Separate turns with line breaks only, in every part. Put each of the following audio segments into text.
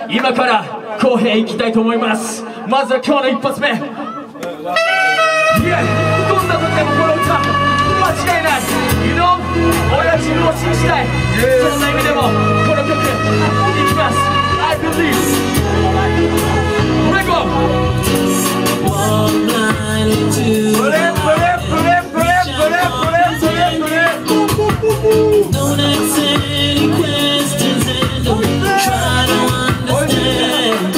今から後編いきたいと思います。まずは今日の一発目。いや、どんな時でもこの歌間違いない。You know、親父を信じたい。そんな意味でもこの曲いきます。I believe。Reggae
Don't ask any questions and don't try to understand.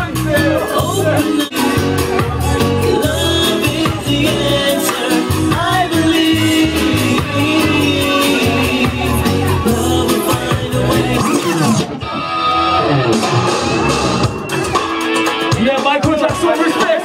Love is the answer, I believe. Love will find a way.
Yeah, Michael Jackson, respect.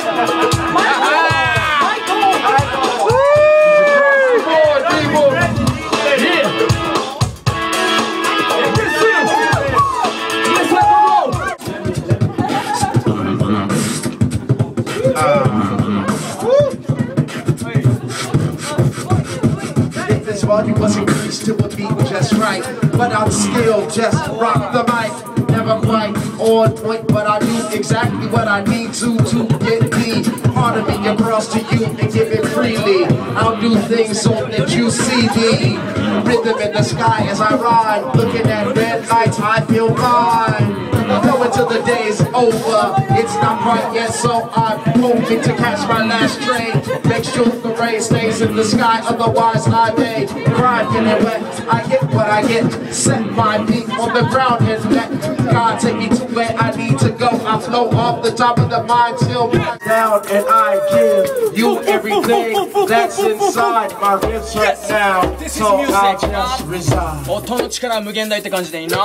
You wasn't used to a beat just right, but I'm still just rock the mic. Never quite on point, but I do exactly what I need to get me. Part of me across to you and give it freely. I'll do things so that you see me. Rhythm in the sky as I ride, looking at red lights, I feel fine. Going till the day's over, it's not quite yet, so I'm hoping to catch my last train. Make sure the rain stays in the sky, otherwise I may cry, feeling wet. I get what I get, set my feet on the ground and let God take me to where I need to go. I flow off the top of the mind till I'm down, and I give you everything that's inside my ribs right now. So I'll just reside.
音の力無限大って感じでいいな。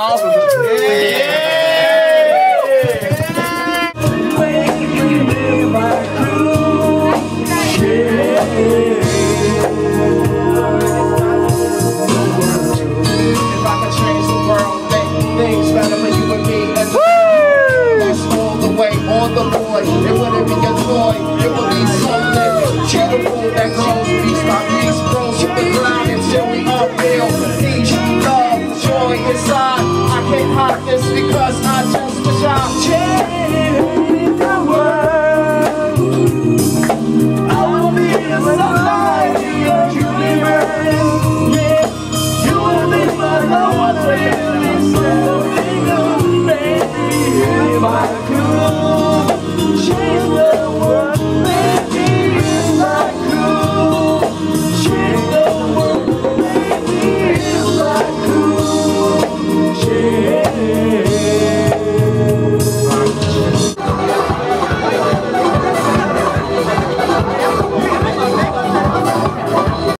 Because I chose to shine. Change the world. I will be the sunlight in your universe. Yeah, you will be my love, one really something new, baby. If I could change the world.